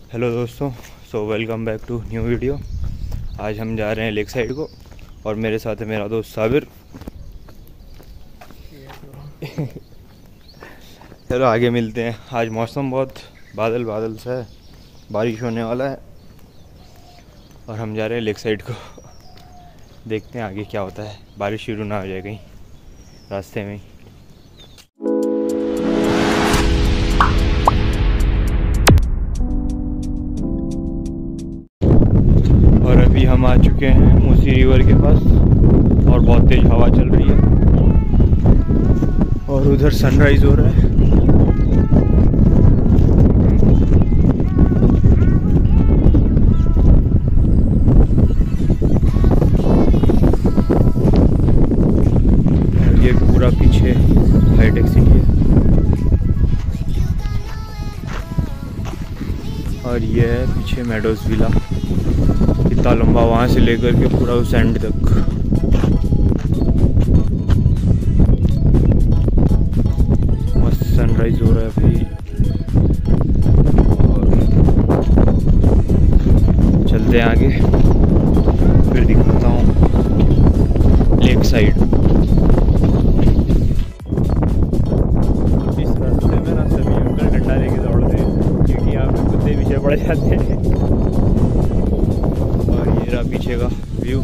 Hello दोस्तों, welcome back to new video. आज हम जा रहे हैं लेक साइड को और मेरे साथ है मेरा दोस्त साबिर। चलो आगे मिलते हैं। आज मौसम बहुत बादल बादल सा है, बारिश होने वाला है और हम जा रहे हैं लेक साइड को। देखते हैं आगे क्या होता है, बारिश शुरू ना हो जाए कहीं रास्ते में ही। और अभी हम आ चुके हैं मूसी रिवर के पास और बहुत तेज हवा चल रही है और उधर सनराइज हो रहा है। और ये पूरा पीछे हाईटेक सिटी है और ये है पीछे मेडोज विला। कितना लंबा वहाँ से लेकर के पूरा उस एंड तक। मस्त सनराइज हो रहा है भाई। और चलते हैं आगे, फिर दिखाता हूँ लेक साइड। इस रास्ते में ना सभी अंकल डंडा लेके दौड़ते हैं क्योंकि यहाँ पे कुत्ते पीछे पड़ जाते हैं। मेरा पीछे का व्यू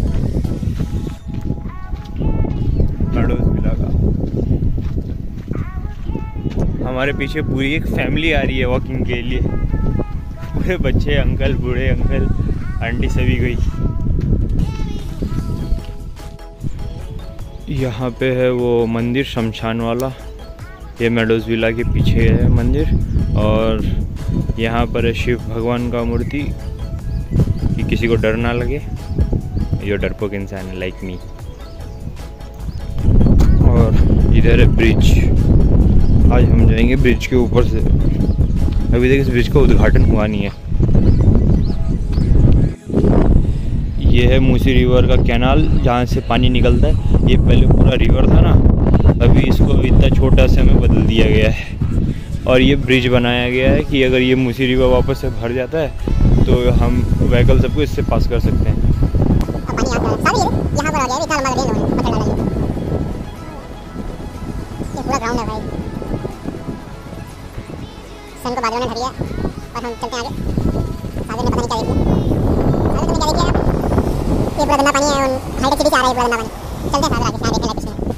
मेडोज विला का। हमारे पीछे पूरी एक फैमिली आ रही है वॉकिंग के लिए। पूरे बच्चे, अंकल, बूढ़े अंकल, आंटी सभी गई। यहाँ पे है वो मंदिर शमशान वाला। ये मेडोज विला के पीछे है मंदिर और यहाँ पर है शिव भगवान का मूर्ति कि किसी को डर ना लगे। ये डरपोक इंसान है लाइक मी। और इधर है ब्रिज। आज हम जाएंगे ब्रिज के ऊपर से। अभी तक इस ब्रिज का उद्घाटन हुआ नहीं है। ये है मूसी रिवर का कैनाल जहाँ से पानी निकलता है। ये पहले पूरा रिवर था ना, अभी इसको इतना छोटा सा में बदल दिया गया है और ये ब्रिज बनाया गया है कि अगर ये मूसी रिवर वापस से भर जाता है तो हम व्हीकल सबको इससे पास कर सकते हैं। पूरा ग्राउंड है भाई। सन को बादलों ने भर दिया और हम चलते हैं आगे। सागर ने पता नहीं क्या देखा। सागर तुमने क्या देखा? ये पूरा गंदा पानी है और हाईटेक सिटी से आ रहा है पूरा गंदा पानी। चलते हैं सागर आगे, क्या देखने लगे पीछे।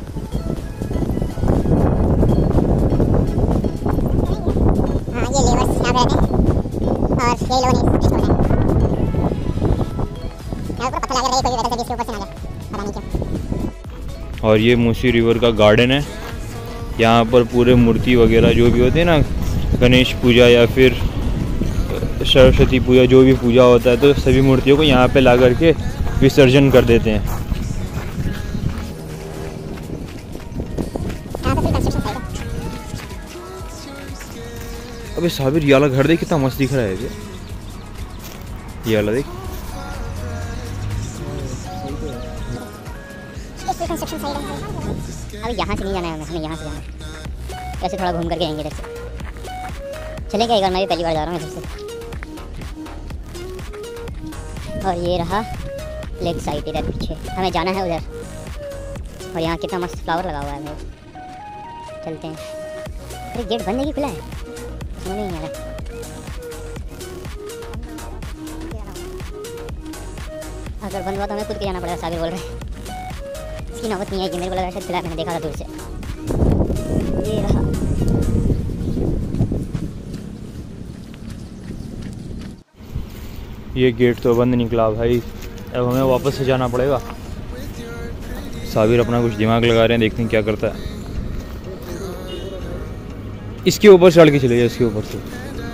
हाँ, ये लेवर्स यहाँ पे रहते हैं और यही लोग नहीं इसको हैं। यहाँ पर पत्थर लगा रहे, कोई वैसा जिसके ऊपर से ना जाए, पता नहीं क्यों। और ये मूसी रिवर का गार्डन है। यहाँ पर पूरे मूर्ति वगैरह जो भी होते हैं ना, गणेश पूजा या फिर सरस्वती पूजा, जो भी पूजा होता है तो सभी मूर्तियों को यहाँ पे ला करके विसर्जन कर देते हैं। अबे साबिर, ये वाला घर देख कितना मस्त दिख रहा है। ये वाला देख। अभी यहाँ से नहीं जाना है, हमें यहाँ से जाना है। ऐसे थोड़ा घूम करके आएंगे इधर से। चलेगा एक बार, मैं भी पहली बार जा रहा हूँ इधर से। और ये रहा लेक साइड इधर पीछे, हमें जाना है उधर। और यहाँ कितना मस्त फ्लावर लगा हुआ है। मेरे चलते हैं। अरे गेट बंद है कि खुला है, समझ नहीं आ रहा। अगर बंद हुआ तो हमें खुद के जाना पड़ेगा। साबिर बोल रहे हैं इसकी नौबत नहीं आएगी। मेरे को लगा शायद खुला, मैंने देखा था दूर से। ये रहा। ये गेट तो बंद निकला भाई, अब हमें वापस से जाना पड़ेगा। साबिर अपना कुछ दिमाग लगा रहे हैं, देखते हैं क्या करता है। इसके ऊपर चढ़ के चले जाए, इसके ऊपर से।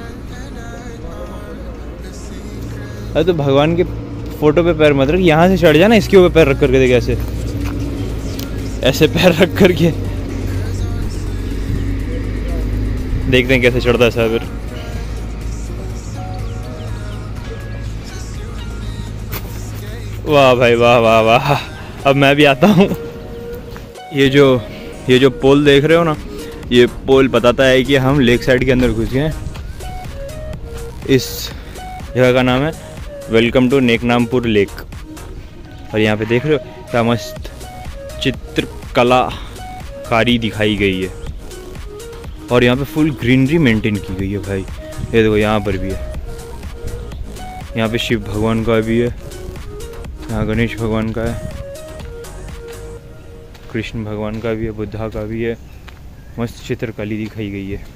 अरे तो भगवान के फोटो पे पैर मत रख, यहाँ से चढ़ जाना। इसके ऊपर पैर रख करके देख, ऐसे ऐसे पैर रख करके देखते हैं कैसे चढ़ता है साबिर। वाह भाई वाह वाह वाह। अब मैं भी आता हूँ। ये जो पोल देख रहे हो ना, ये पोल बताता है कि हम लेक साइड के अंदर घुस गए हैं। इस जगह का नाम है वेलकम टू नेकनामपुर लेक। और यहाँ पे देख रहे हो क्या मस्त चित्रकलाकारी दिखाई गई है। और यहाँ पे फुल ग्रीनरी मेंटेन की गई है भाई। ये देखो यहाँ पर भी है, यहाँ पे शिव भगवान का भी है, यहाँ गणेश भगवान का है, कृष्ण भगवान का भी है, बुद्धा का भी है। मस्त चित्रकला दिखाई गई है।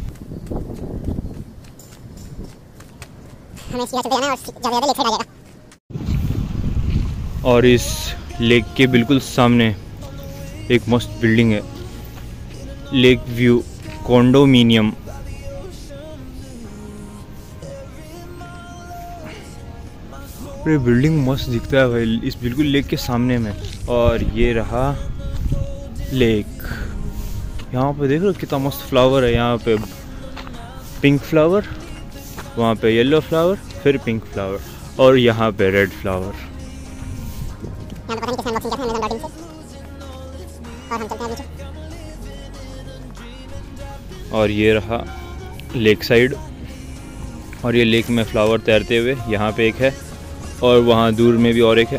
और इस लेक के बिल्कुल सामने एक मस्त बिल्डिंग है, लेक व्यू कॉन्डोमिनियम। ये बिल्डिंग मस्त दिखता है भाई, इस बिल्कुल लेक के सामने में। और ये रहा लेक। यहाँ पे देख रहे हो कितना मस्त फ्लावर है। यहाँ पे पिंक फ्लावर, वहाँ पे येलो फ्लावर, फिर पिंक फ्लावर, और यहाँ पे रेड फ्लावर। और ये रहा लेक साइड। और ये लेक में फ्लावर तैरते हुए यहाँ पे एक है, और वहाँ दूर में भी और एक है।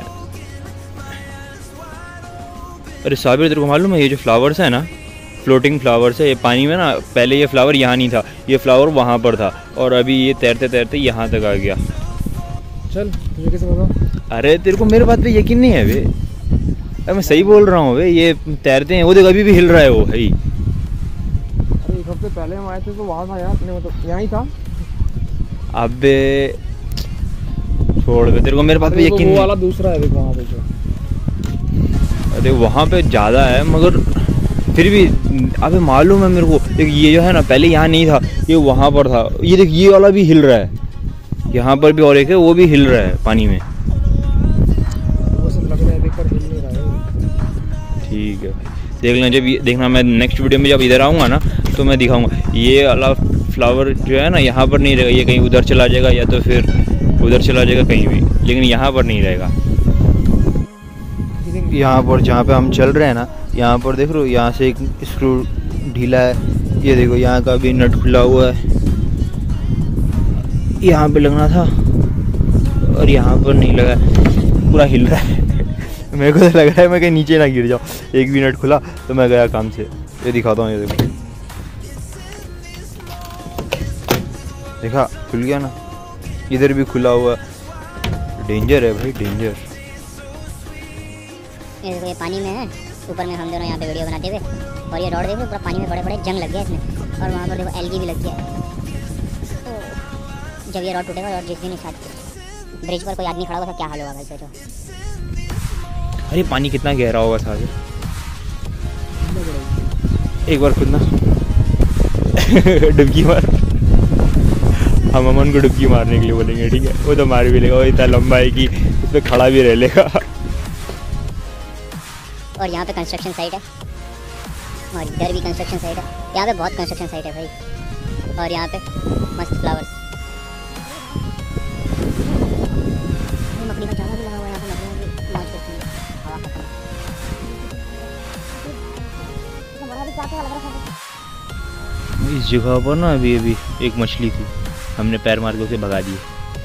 अरे साबिर, तेरे को मालूम है ये जो फ्लावर्स है ना, फ्लोटिंग फ्लावर्स है, ये पानी में ना, पहले ये फ्लावर यहाँ नहीं था, ये फ्लावर वहाँ पर था, और अभी ये तैरते तैरते यहाँ तक आ गया। चल तुझे कैसे पता? अरे तेरे को मेरे बात पे यकीन नहीं है बे? अरे मैं सही बोल रहा हूँ बे, ये तैरते हैं। वो देख अभी भी हिल रहा है वो भाई। अरे एक हफ्ते पहले हम आए थे तो वहाँ था यार, अपने मतलब यहाँ ही था। अबे छोड़ बे, तेरे को मेरे बात पे यकीन वो वाला दूसरा है, देख वहाँ पे जो। अरे वहाँ पे ज़्यादा है, मगर फिर भी अबे मालूम है मेरे को। देख ये जो है ना, पहले यहाँ नहीं था, ये वहाँ पर था। ये देख ये वाला भी हिल रहा है, यहाँ पर भी और एक है, वो भी हिल रहा है पानी में। वो सब लग रहा है, देख कर हिल नहीं रहा है। ठीक है देख लेना, जब देखना मैं नेक्स्ट वीडियो में जब इधर आऊँगा ना, तो मैं दिखाऊंगा। ये वाला फ्लावर जो है ना, यहाँ पर नहीं रहेगा, ये कहीं उधर चला जाएगा, या तो फिर उधर चला जाएगा कहीं भी, लेकिन यहाँ पर नहीं रहेगा। यहाँ पर जहाँ पे हम चल रहे हैं ना, यहाँ पर देख रहे हो, यहाँ से एक स्क्रू ढीला है। ये देखो यहाँ का भी नट खुला हुआ है, यहाँ पे लगना था और यहाँ पर नहीं लगा, पूरा हिल रहा है। मेरे को तो लग रहा है मैं कहीं नीचे ना गिर जाऊँ। एक भी नट खुला तो मैं गया काम से। ये दिखाता हूँ, ये देखो, देखा खुल गया ना, इधर भी खुला हुआ। डेंजर है भाई, डेंजर। ये देखो ये पानी में है, ऊपर में हम दोनों यहाँ पे वीडियो बनाते हुए, और ये रॉड देखो पूरा पानी में बड़े बड़े जंग लग गया इसमें, और वहाँ पर देखो एल्गी भी लग गया है। तो जब ये रॉड टूटेगा और जिस दिन साथ ब्रिज पर कोई आदमी खड़ा होगा तो क्या हाल होगा भाई, सोचो। अरे पानी कितना गहरा होगा सागर, एक बार खुद ना डुबकी मार। हम अमन को डुबकी मारने के लिए बोलेंगे, ठीक है? वो तो मार भी लेगा, वो इतना लंबा है कि उस पर खड़ा भी रह लेगा। और यहाँ पे कंस्ट्रक्शन साइट है, और इधर भी कंस्ट्रक्शन साइट है। यहाँ पे बहुत कंस्ट्रक्शन साइट है भाई। और यहाँ पे मस्त फ्लावर्स, मकड़ी का चारा भी लगा हुआ है यहाँ पे, मकड़ियाँ भी मौज करती हैं हवा का। इस जगह पर ना अभी एक मछली थी, हमने पैर मार के उसे भगा दिया।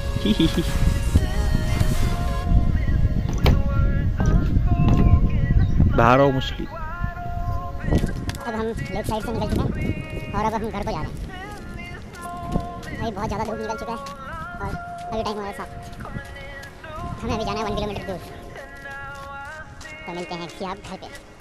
बाहर आओ मछली। अब हम लेक साइड से निकल चुके हैं, और अब हम घर को जा रहे हैं भाई। बहुत ज़्यादा धूप निकल चुका है, और अभी टाइम हमारा 7। हमें अभी जाना है 1 किलोमीटर दूर। तो मिलते हैं किसी आप घर पे।